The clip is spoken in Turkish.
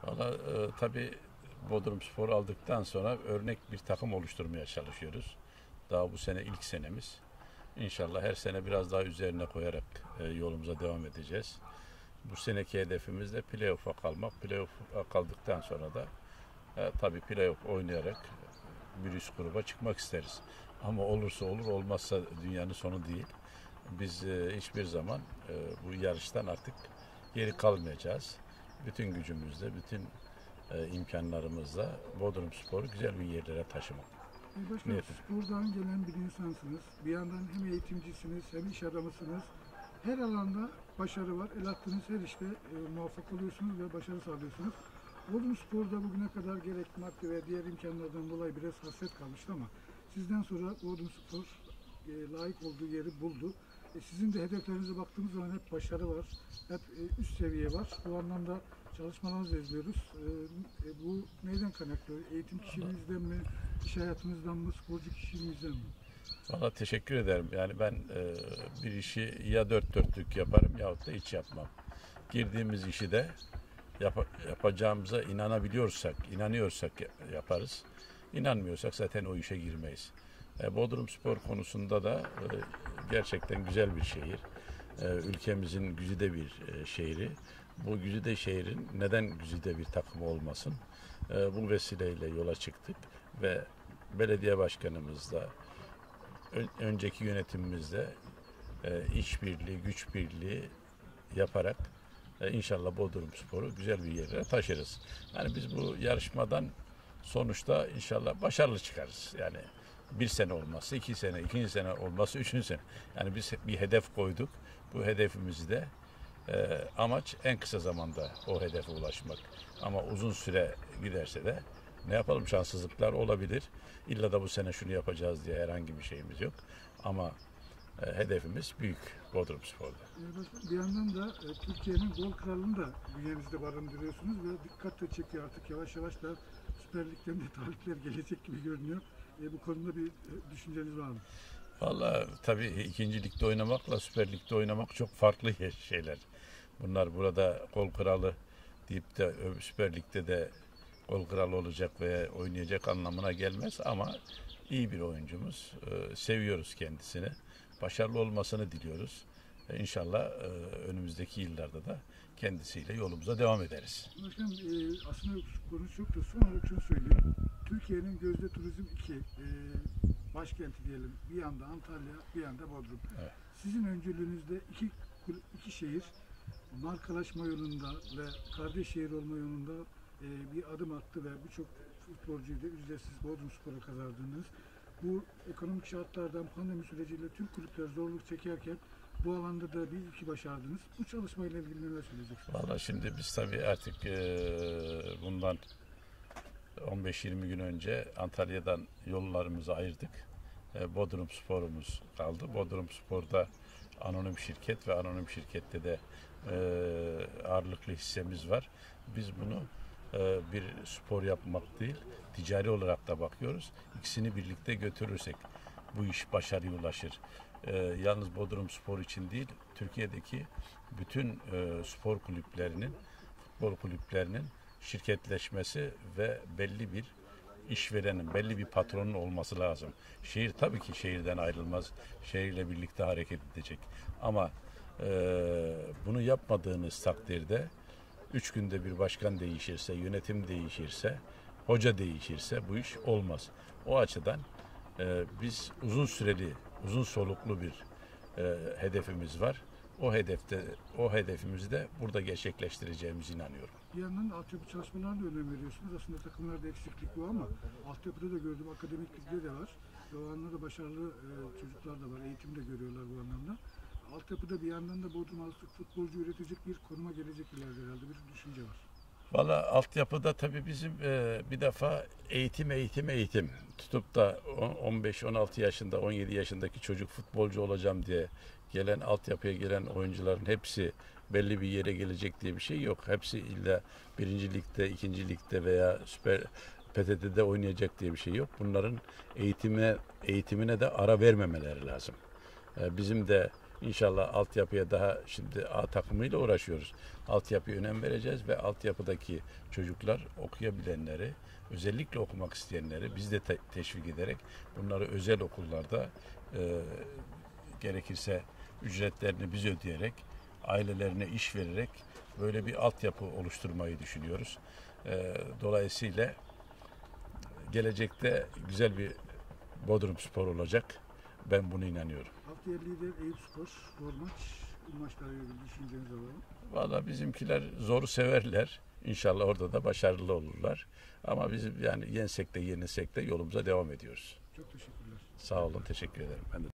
Valla tabii Bodrumspor aldıktan sonra örnek bir takım oluşturmaya çalışıyoruz. Daha bu sene ilk senemiz. İnşallah her sene biraz daha üzerine koyarak yolumuza devam edeceğiz. Bu seneki hedefimiz de playoff'a kalmak. Playoff'a kaldıktan sonra da tabii playoff oynayarak bir üst gruba çıkmak isteriz. Ama olursa olur, olmazsa dünyanın sonu değil. Biz hiçbir zaman bu yarıştan artık geri kalmayacağız. Bütün gücümüzle, bütün imkanlarımızla Bodrumspor'u güzel bir yerlere taşımak. Başkanım, spordan gelen bir insansınız. Bir yandan hem eğitimcisiniz hem iş adamısınız. Her alanda başarı var. El attığınız her işte muvaffak oluyorsunuz ve başarı sağlıyorsunuz. Bodrumspor'da bugüne kadar gerek maddi ve diğer imkanlardan dolayı biraz hasret kalmıştı ama sizden sonra Bodrumspor layık olduğu yeri buldu. Sizin de hedeflerinize baktığımız zaman hep başarı var, hep üst seviye var. Bu anlamda çalışmalarınızı izliyoruz. Bu neyden kaynaklı? Eğitim kişiliğinizden mi, iş hayatınızdan mı, sporcu kişiliğinizden mi? Valla teşekkür ederim. Yani ben bir işi ya dört dörtlük yaparım yahut da hiç yapmam. Girdiğimiz işi de yapacağımıza inanıyorsak yaparız. İnanmıyorsak zaten o işe girmeyiz. Bodrumspor konusunda da gerçekten güzel bir şehir. Ülkemizin güzide bir şehri. Bu güzide şehrin neden güzide bir takım olmasın? Bu vesileyle yola çıktık ve belediye başkanımızla önceki yönetimimizde işbirliği, güç birliği yaparak inşallah Bodrumspor'u güzel bir yere taşırız. Yani biz bu yarışmadan sonuçta inşallah başarılı çıkarız. Yani bir sene olması, 2 sene, ikinci sene olması, üçüncü sene. Yani biz bir hedef koyduk. Bu hedefimizi de amaç en kısa zamanda o hedefe ulaşmak. Ama uzun süre giderse de ne yapalım, şanssızlıklar olabilir. İlla da bu sene şunu yapacağız diye herhangi bir şeyimiz yok. Ama hedefimiz büyük Bodrumspor'da. Bir yandan da Türkiye'nin gol kralını da bünyenizde barındırıyorsunuz ve dikkat de çekiyor artık yavaş yavaş da Süper Lig'den de talipler gelecek gibi görünüyor. Bu konuda bir düşünceniz var mı? Valla tabii ikinci ligde oynamakla Süper Lig'de oynamak çok farklı şeyler. Bunlar burada gol kralı deyip de Süper Lig'de de gol kralı olacak veya oynayacak anlamına gelmez ama iyi bir oyuncumuz. Seviyoruz kendisini. Başarılı olmasını diliyoruz. İnşallah önümüzdeki yıllarda da kendisiyle yolumuza devam ederiz. Başkanım, aslında konu çok da son olarak şunu söyleyeyim. Türkiye'nin gözde turizm başkenti diyelim. Bir yanda Antalya, bir yanda Bodrum. Evet. Sizin öncülüğünüzde iki şehir markalaşma yolunda ve kardeş şehir olma yolunda bir adım attı ve birçok futbolcuyu da ücretsiz Bodrumspor'a kazandınız. Bu ekonomik şartlardan pandemi süreciyle tüm kulüpler zorluk çekerken bu alanda da bir ilki başardınız. Bu çalışmayla ilgili neler söyleyeceksiniz? Valla şimdi biz tabii artık bundan 15-20 gün önce Antalya'dan yollarımızı ayırdık. Bodrumspor'umuz kaldı. Bodrumspor'da anonim şirket ve anonim şirkette de ağırlıklı hissemiz var. Biz bunu bir spor yapmak değil, ticari olarak da bakıyoruz. İkisini birlikte götürürsek bu iş başarıya ulaşır. Yalnız Bodrumspor için değil, Türkiye'deki bütün spor kulüplerinin, futbol kulüplerinin şirketleşmesi ve belli bir işverenin, belli bir patronun olması lazım. Şehir tabii ki şehirden ayrılmaz, şehirle birlikte hareket edecek. Ama bunu yapmadığınız takdirde 3 günde bir başkan değişirse, yönetim değişirse, hoca değişirse bu iş olmaz. O açıdan biz uzun süreli, uzun soluklu bir hedefimiz var. O hedefimizi de burada gerçekleştireceğimize inanıyorum. Bir yandan altyapı çalışmalarına da önem veriyorsunuz. Aslında takımlarda eksiklik var ama altyapıda da gördüm, akademiklikte de var. Ve o anlamda başarılı çocuklar da var, eğitim de görüyorlar bu anlamda. Altyapıda bir yandan da Bodrum artık futbolcu üretecek bir konuma gelecek ileride herhalde bir düşünce var. Valla altyapıda tabii bizim bir defa eğitim. Tutup da 15-16 yaşında, 17 yaşındaki çocuk futbolcu olacağım diye gelen, altyapıya gelen oyuncuların hepsi belli bir yere gelecek diye bir şey yok. Hepsi illa birinci ligde, ikinci ligde veya Süper PTT'de oynayacak diye bir şey yok. Bunların eğitimine de ara vermemeleri lazım. Bizim de İnşallah altyapıya daha şimdi A takımıyla uğraşıyoruz. Altyapıya önem vereceğiz ve altyapıdaki çocuklar okuyabilenleri, özellikle okumak isteyenleri biz de teşvik ederek bunları özel okullarda gerekirse ücretlerini biz ödeyerek, ailelerine iş vererek böyle bir altyapı oluşturmayı düşünüyoruz. Dolayısıyla gelecekte güzel bir Bodrumspor olacak. Ben buna inanıyorum. Haftaya lider Eyüpspor, zor maç. Bu maçlarla ilgili düşüncenizi alalım. Valla bizimkiler zoru severler. İnşallah orada da başarılı olurlar. Ama biz yani yensek de yenilsek de yolumuza devam ediyoruz. Çok teşekkürler. Sağ olun, teşekkür ederim. Ben de